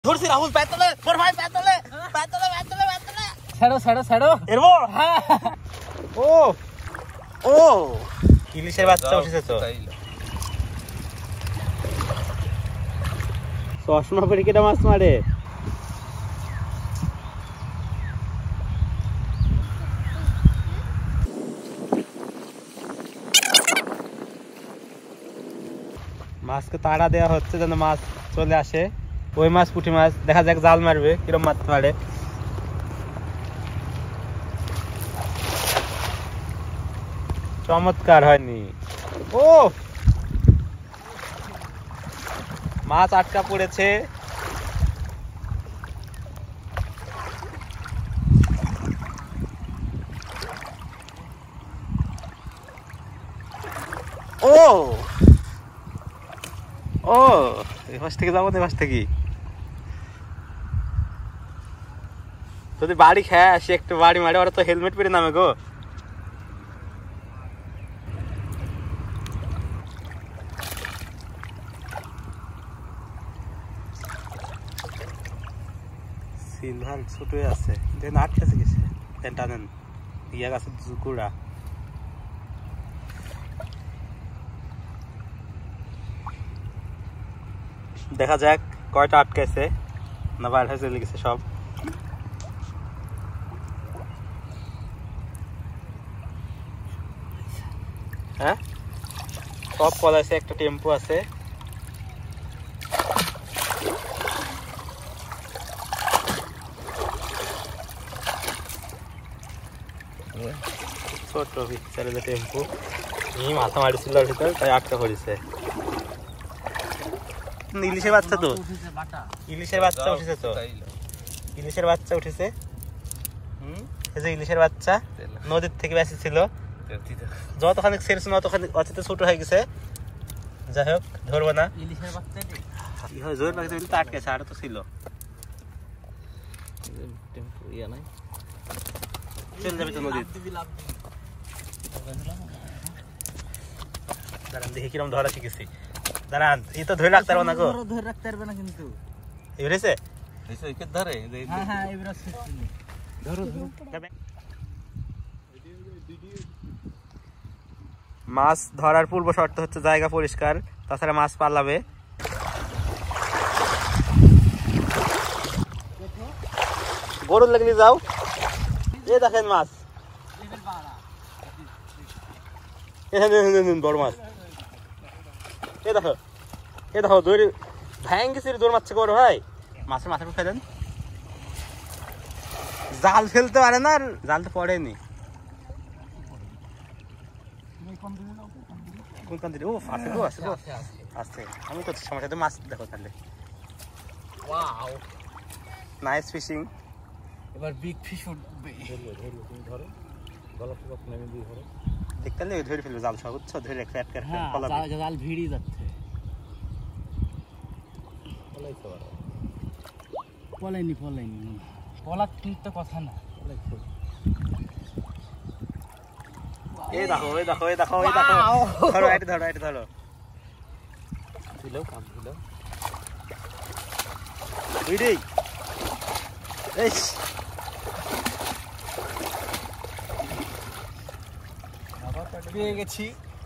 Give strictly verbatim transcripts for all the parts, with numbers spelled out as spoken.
ধরছি রাহুল পেতলে বড় ভাই পেতলে পেতলে পেতলে পেতলে ছাড়ো ছাড়ো ছাড়ো এরবো ও ও ইলিশের বাচ্চা উঠেছে তো চশমা পরে কেটা মাছ মারে মাছকে তাড়া দেওয়া হচ্ছে যেন মাছ চলে আসে ওই মাছ পুঁটি মাছ দেখা যাক জাল মারবে কিরম মারতে পারে চমৎকার হয়নি ও মাছ আটকা পড়েছে ও ও এই মাছ থেকে যাবো এই মাছ থেকে যদি বাড়ি খেয়ে আসি একটু বাড়ি মারে ওরা তো হেলমেট পরে নামে গো সিলভার ছোট আছে দেন আটকেছে গেছে দেন টানেন ইয়া গাছে জুকুড়া দেখা যাক কয়টা আটকেছে না বাইরে হয়ে চলে গেছে সব হ্যাঁ সব পলাইছে একটা টেম্পো আছে ছোট পিকচারে যে টেম্পো এই মাথা মারিছিল ভিতর তাই আটকা পড়েছে ইলিশের বাচ্চা তো ইলিশের বাচ্চা উঠেছে তো ইলিশের বাচ্চা উঠেছে হম এই যে ইলিশের বাচ্চা নদীর থেকে বেশি ছিল যতখানি ছেড়েছে ততখানি অচেতে ছোট হয়ে গেছে যাই হোক ধরবো না ইলিশের বাচ্চাটি জোর পাখি তো আটকেছে আর তো ছিল টেম্পো ইয়া নাই চলে যাবে তো নদী দাঁড়ান দেখি কিরম ধরা শিখেছি দাঁড়ান এই তো ধরে রাখতে পারবো না গো ধরে রাখতে পারবে না কিন্তু এই হয়েছে ধরে হ্যাঁ হ্যাঁ এবার ধরো ধরো মাছ ধরার পূর্ব শর্ত হচ্ছে জায়গা পরিষ্কার তাছাড়া মাছ পালাবে গরুর লাগলে যাও এই দেখেন মাছ বড় মাছ এ দেখো এ দেখো দৌড়ি ভ্যাং গেছে দৌড় মারছে বড় ভাই মাছের মাথার উপর ফেলেন জাল ফেলতে পারে না আর জাল তো পড়েনি ও আছে গো আছে গো আছে আমি তো সমস্যা মাছ দেখো তাহলে ওয়াও নাইস ফিশিং এবার বিগ ফিশ উঠবে ধরো ধরো তুমি ধরো গলা ফুক নেমে দিয়ে ধরো দেখতে নেই ধরে ফেলবে জাল সব উচ্চ ধরে একটা একটা পলাবে হ্যাঁ জাল ভিড়ি যাচ্ছে পলাইছো পলাইনি পলাইনি পলা কিন্তু কথা না এই দেখো এই দেখো এই দেখো এই দেখো ধরো এটা ধরো এটা ধরো দিলো কাম দিলো ভিড়ি এই পেয়ে গেছি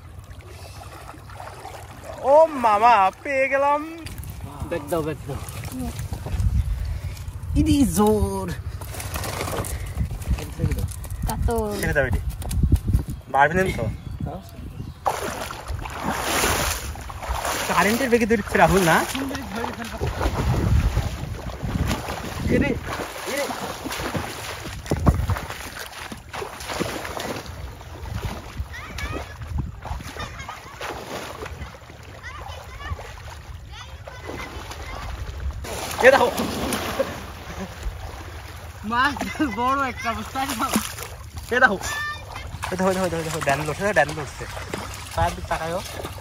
ও মামা পেয়ে গেলাম ব্যাগ দাও ব্যাগ দাও ইদি জোর কাতল ছেড়ে দাও এটি মারবেন তো কারেন্টের বেগে দৌড়ছে রাহুল না এ দেখো মাছ বড় একটা অবস্থা এ দেখো এ দেখো দেখো দেখো ড্যান লড়ছে ড্যান লড়ছে পায়ের দিক তাকায়ও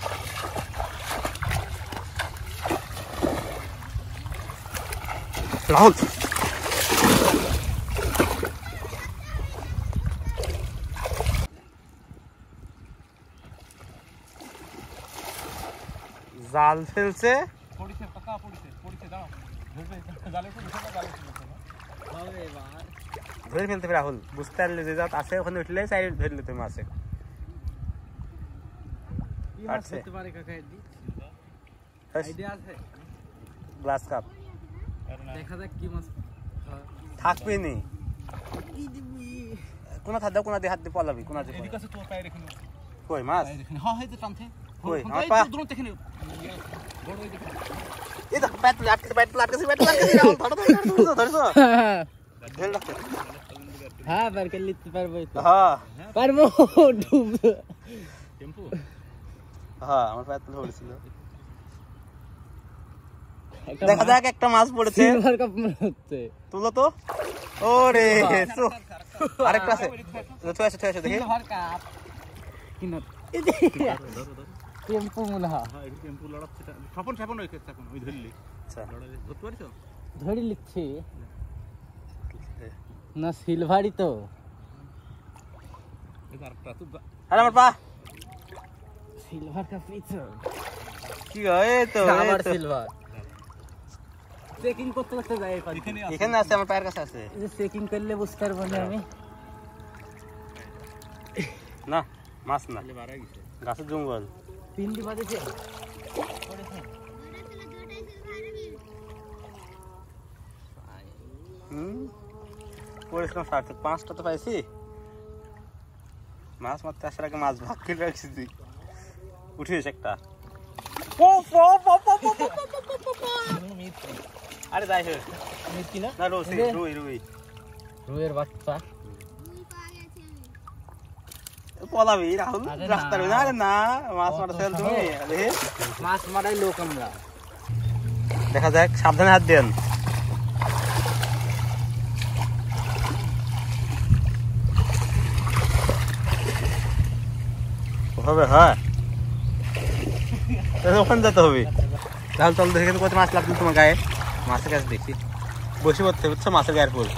রাহুল জাল ফেলছে পড়িছে টাকা পড়িছে পড়িছে দাও ধরবে ধরে ফেলতে হবে রাহুল, বুঝতে পারলে যে জাত আছে ওখানে উঠলে সাইড ধরলে তুমি মাছে গ্লাস কাপ দেখা যাক কি মাছ থাকবে নি কোনা থাক দাও, কোনা দিয়ে হাত দিয়ে পলাবি, কোনা দিয়ে এদিকে আছে তোর পায়ে রেখে নো কই মাছ হ্যাঁ হইতে টানতে কই আমার পা দূর থেকে নিও বড় ওই দেখো এই তো প্যাট লাটকে প্যাট লাটকে প্যাট লাটকে রাহুল ধরো ধরো ধরছো ধরে রাখতে হ্যাঁ বার করে নিতে পারবো তো হ্যাঁ পারবো ডুব টেম্পো হ্যাঁ আমার প্যাট ধরেছিল। দেখা যাক একটা মাছ পড়েছে, সিলভার কাপ মনে হচ্ছে, তুলো তো। ওরে সো আরেকটা আছে, তুই আসো তুই আসো দেখি সিলভার কাপ কিনা টেম্পো মনে হয়। হ্যাঁ এই টেম্পো লড়াচ্ছে, স্বপন স্বপন ওই স্বপন ওই ধরলি। আচ্ছা লড়াই ধরতে পারিস? ধরে লিখছি না সিলভারই তো। আরে আমার পা সিলভার কাপ পিছো কি হয় তো আবার সিলভার চেকিং করতে করতে যাই পারি। এখানে আছে আমার পায়ের কাছে আছে, এই যে চেকিং করলে বুঝতে পারবো না আমি। না মাছ না, গাছের জঙ্গল পিন্ডি বাজেছে হুম পরিশ্রম সার্থক। পাঁচটা তো পাইছি, মাছ মারতে আসার আগে মাছ ভাগ করে রাখছি তুই। উঠিস একটা, আরে যাই হোক মিষ্টি না না রুই রুই রুই রুইয়ের বাচ্চা পলাবি রাহুল, রাস্তার না। আরে না মাছ মারা ফেল তুমি, মাছ মারাই লোক আমরা। দেখা যাক, সাবধানে হাত দেন। হবে হ্যাঁ ওখানে যেতে হবে। তাহলে চল দেখে কত মাছ লাগবে তোমার গায়ে, মাছের কাছে দেখি বসে পড়তে বুঝছো, মাছের গায়ের ফুল।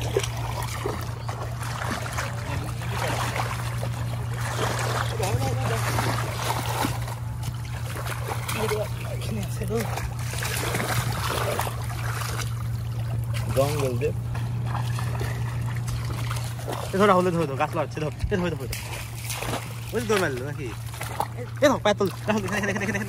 জঙ্গল দে ধরা হলে ধরে গাছ লাগছে, ধর এ ধরে ধরে ওই দৌড় মারলো নাকি? এ ধর পাতল রাহুল, দেখে দেখে দেখে দেখে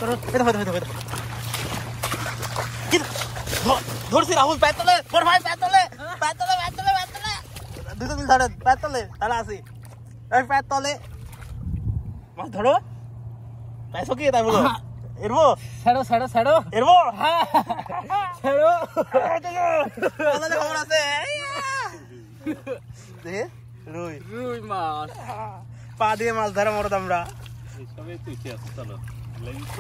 ধরছি রাহুল, পাতলে তোর ভাই, পাতলে পাতলে পাতলে পাতলে দুটো মিল ধরে পাতলে তারা আছি এই পাতলে মাছ ধরো। পাইছো কি তাই বলো? এরবো ছাড়ো ছাড়ো ছাড়ো এরবো ছাড়ো খবর আছে দেখে রুই রুই মাছ পা দিয়ে মাছ ধরা মরদ আমরা।